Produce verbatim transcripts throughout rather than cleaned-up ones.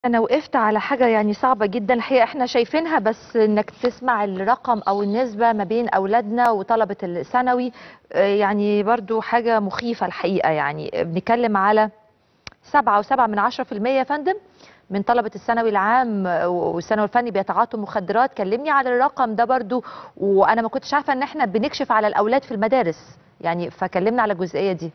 أنا وقفت على حاجة يعني صعبة جدًا الحقيقة إحنا شايفينها، بس إنك تسمع الرقم أو النسبة ما بين أولادنا وطلبة الثانوي آآ يعني برضه حاجة مخيفة الحقيقة يعني، بنتكلم على سبعة وسبعة من عشرة في المية يا فندم من طلبة الثانوي العام والثانوي الفني بيتعاطوا مخدرات، كلمني على الرقم ده برضه، وأنا ما كنتش عارفة إن إحنا بنكشف على الأولاد في المدارس، يعني فكلمنا على الجزئية دي.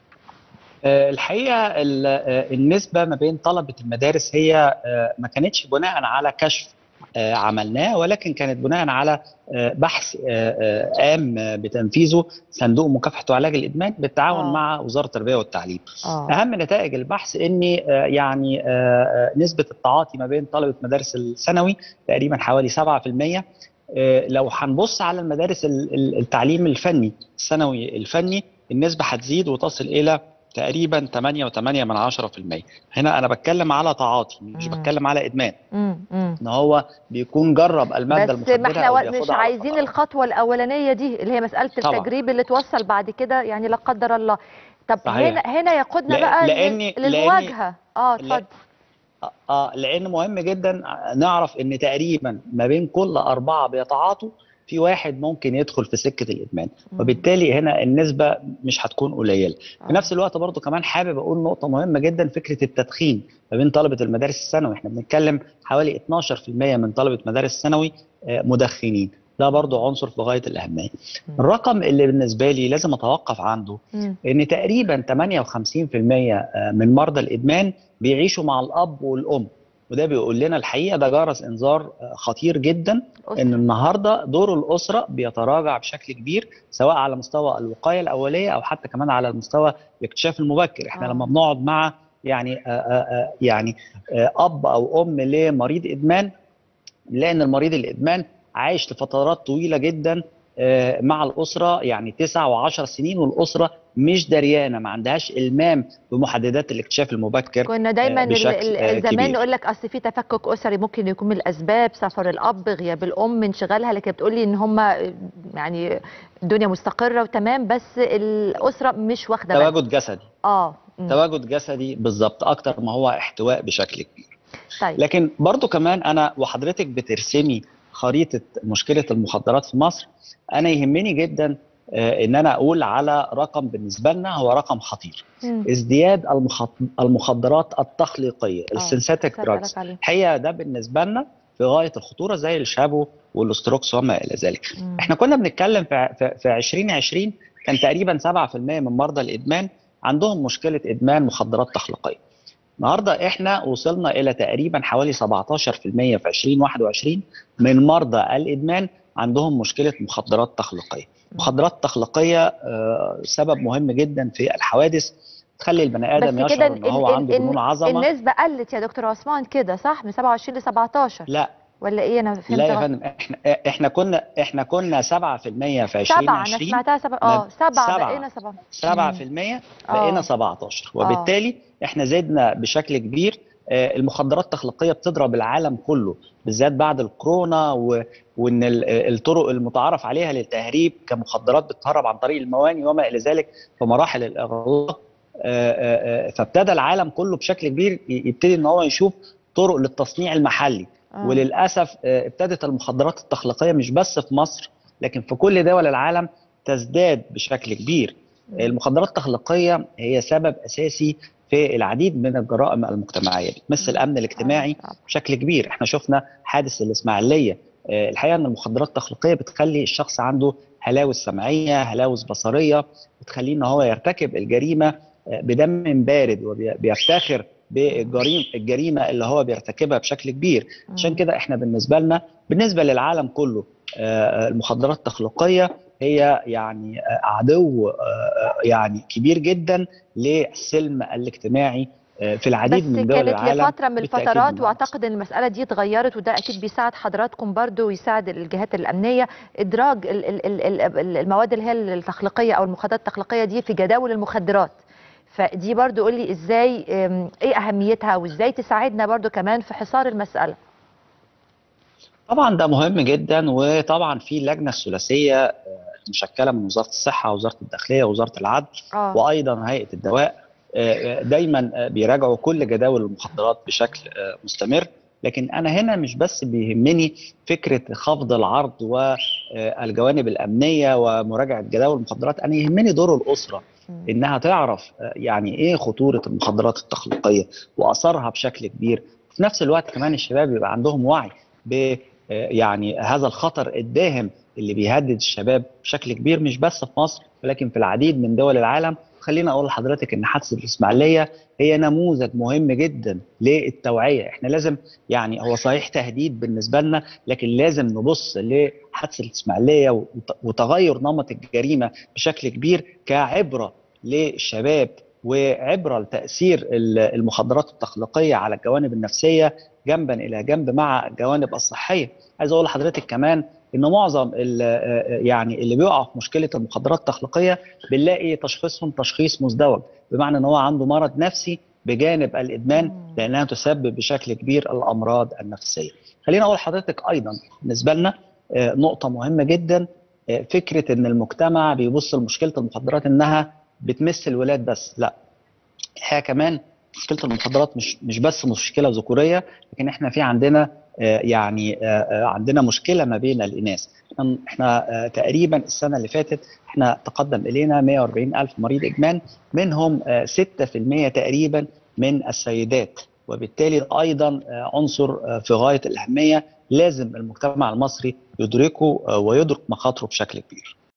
آه، الحقيقة ال- آه، النسبة ما بين طلبة المدارس هي آه، ما كانتش بناء على كشف آه، عملناه، ولكن كانت بناء على آه، بحث آه، آه، قام بتنفيذه صندوق مكافحة وعلاج الإدمان بالتعاون آه، مع وزارة التربية والتعليم. آه، أهم نتائج البحث إن آه، يعني آه، آه، نسبة التعاطي ما بين طلبة مدارس الثانوي تقريبا حوالي سبعة في المية. آه، لو هنبص على المدارس ال- ال- التعليم الفني الثانوي الفني، النسبة هتزيد وتصل إلى تقريبا ثمانية فاصلة ثمانية من عشرة في المية. هنا انا بتكلم على تعاطي، مش إمم، بتكلم على ادمان، إمم، إمم. ان هو بيكون جرب الماده بس ما المخدره احنا او و- مش بياخدها على عايزين فترات. الخطوة الأولانية دي اللي هي مسألة طبعا. التجريب اللي توصل بعد كده يعني لا قدر الله. طب هنا صحيح. هنا يقودنا لا- بقى لل- لاني لاني للمواجهة. اه لا- اتفضل. اه لان مهم جدا نعرف ان تقريبا ما بين كل اربعه بيتعاطوا في واحد ممكن يدخل في سكه الادمان، مم. وبالتالي هنا النسبه مش هتكون قليله. في اه. نفس الوقت برضو كمان حابب اقول نقطه مهمه جدا، فكره التدخين ما بين طلبه المدارس الثانوي. احنا بنتكلم حوالي اتناشر في المية من طلبه مدارس الثانوي آه، مدخنين. ده برضو عنصر في غايه الاهميه. مم. الرقم اللي بالنسبه لي لازم اتوقف عنده مم. ان تقريبا ثمانية وخمسين في المية من مرضى الادمان بيعيشوا مع الاب والام، وده بيقول لنا الحقيقه ده جرس انذار خطير جدا، ان أسرة. النهارده دور الاسره بيتراجع بشكل كبير، سواء على مستوى الوقايه الاوليه او حتى كمان على المستوى الاكتشاف المبكر. احنا لما اه. بنقعد مع يعني آآ آآ يعني آآ اب او ام لمريض ادمان، لان المريض الادمان عايش لفترات طويله جدا آه، مع الاسره، يعني تسع وعشر سنين، والاسره مش دريانه، ما عندهاش المام بمحددات الاكتشاف المبكر كنا دايما آه، ال- بشكل آه، ال- زمان كبير. نقول لك اصل في تفكك اسري ممكن يكون من الاسباب سفر الاب غياب الام انشغالها، لكن بتقولي ان هم يعني الدنيا مستقره وتمام بس الاسره مش واخده بالها. تواجد جسدي. اه. مم. تواجد جسدي بالظبط اكتر ما هو احتواء بشكل كبير. طيب. لكن برضو كمان انا وحضرتك بترسمي خريطه مشكله المخدرات في مصر، انا يهمني جدا آه، ان انا اقول على رقم بالنسبه لنا هو رقم خطير: مم. ازدياد المخط- المخدرات التخليقيه، اه السينثيتك لسه دراجز. اسالك عليه. الحقيقه ده بالنسبه لنا في غايه الخطوره، زي الشابو والاستروكس وما الى ذلك. مم. احنا كنا بنتكلم في في في ألفين وعشرين كان تقريبا سبعة في المية من مرضى الادمان عندهم مشكله ادمان مخدرات تخليقيه. النهارده احنا وصلنا الى تقريبا حوالي سبعتاشر في المية في ألفين وواحد وعشرين من مرضى الادمان عندهم مشكله مخدرات تخليقيه. مم. مخدرات تخليقيه آه، سبب مهم جدا في الحوادث، تخلي البني ادم بس كده يشعر ال ان هو ال عنده ال جنون عظمه. النسبة قلت يا دكتور عثمان كده صح من سبعة وعشرين ل سبعتاشر لا، ولا ايه انا لا فهمت يا غلط؟ فندم، احنا احنا كنا احنا كنا سبعة في المية في سبعة انا ألفين وعشرين. سمعتها سبعة ما اه سبعة سبعة بقينا سبعة. امم. سبعة في المية بقينا اه. سبعتاشر، اه. وبالتالي احنا زدنا بشكل كبير. آه، المخدرات التخليقيه بتضرب العالم كله، بالذات بعد الكورونا، و... وان ال- الطرق المتعارف عليها للتهريب كمخدرات بتتهرب عن طريق المواني وما الى ذلك في مراحل الاغلاق. آه، آه، آه، فابتدى العالم كله بشكل كبير ي- يبتدي ان هو يشوف طرق للتصنيع المحلي. اه. وللاسف آه، ابتدت المخدرات التخليقيه مش بس في مصر لكن في كل دول العالم تزداد بشكل كبير. مم. المخدرات التخليقيه هي سبب اساسي في العديد من الجرائم المجتمعيه، بتمثل مم. الامن فعلا الاجتماعي صعب. بشكل كبير. احنا شفنا حادث الاسماعيليه. آه، الحقيقه ان المخدرات التخليقيه بتخلي الشخص عنده هلاوس سمعيه، هلاوس بصريه، بتخليه ان هو يرتكب الجريمه آه، بدم بارد، وبيفتخر مم. بالجريمه الجريمه اللي هو بيرتكبها بشكل كبير. عشان مم. كده احنا بالنسبه لنا، بالنسبه للعالم كله، آه، المخدرات التخليقيه هي يعني آه، عدو آه، آه، يعني كبير جدا للسلم الاجتماعي آه، في العديد بس من دول كانت العالم، لفترة من بالتاكيد الفترات منها مصر. واعتقد ان المسألة دي اتغيرت وده اكيد بيساعد حضراتكم برضو ويساعد الجهات الامنية ادراج ال- ال- ال- ال- المواد اللي هي التخليقية او المخدرات التخليقية دي في جداول المخدرات. فدي برضو قولي ازاي ام، ايه اهميتها وازاي تساعدنا برضو كمان في حصار المسألة. طبعا ده مهم جدا، وطبعا في اللجنه الثلاثيه آه، مشكله من وزاره الصحه ووزاره الداخليه ووزاره العدل اه. وايضا هيئه الدواء. دايما بيراجعوا كل جداول المخدرات بشكل مستمر. لكن انا هنا مش بس بيهمني فكره خفض العرض والجوانب الامنيه ومراجعه جداول المخدرات، انا يهمني دور الاسره انها تعرف يعني ايه خطوره المخدرات التخليقيه واثرها بشكل كبير. في نفس الوقت كمان الشباب يبقى عندهم وعي ب يعني هذا الخطر الداهم اللي بيهدد الشباب بشكل كبير، مش بس في مصر ولكن في العديد من دول العالم. خلينا اقول لحضرتك ان حادثه الاسماعيليه هي نموذج مهم جدا للتوعيه. احنا لازم يعني هو صحيح تهديد بالنسبه لنا، لكن لازم نبص لحادثه الاسماعيليه وتغير نمط الجريمه بشكل كبير كعبره للشباب وعبره لتاثير المخدرات التخليقيه على الجوانب النفسيه جنبا الى جنب مع الجوانب الصحيه. عايز اقول لحضرتك كمان ان معظم يعني اللي بيقعوا في مشكله المخدرات التخليقيه بنلاقي تشخيصهم تشخيص مزدوج، بمعنى ان هو عنده مرض نفسي بجانب الادمان، لانها تسبب بشكل كبير الامراض النفسيه. خلينا اقول لحضرتك ايضا بالنسبه لنا نقطه مهمه جدا، فكره ان المجتمع بيبص لمشكله المخدرات انها بتمس الولاد بس. لا، الحقيقه كمان مشكله المخدرات مش مش بس مشكله ذكوريه، لكن احنا في عندنا يعني عندنا مشكله ما بين الاناث. احنا تقريبا السنه اللي فاتت احنا تقدم الينا مئة وأربعين ألف مريض ادمان، منهم ستة في المئة تقريبا من السيدات، وبالتالي ايضا عنصر في غايه الاهميه لازم المجتمع المصري يدركه ويدرك مخاطره بشكل كبير.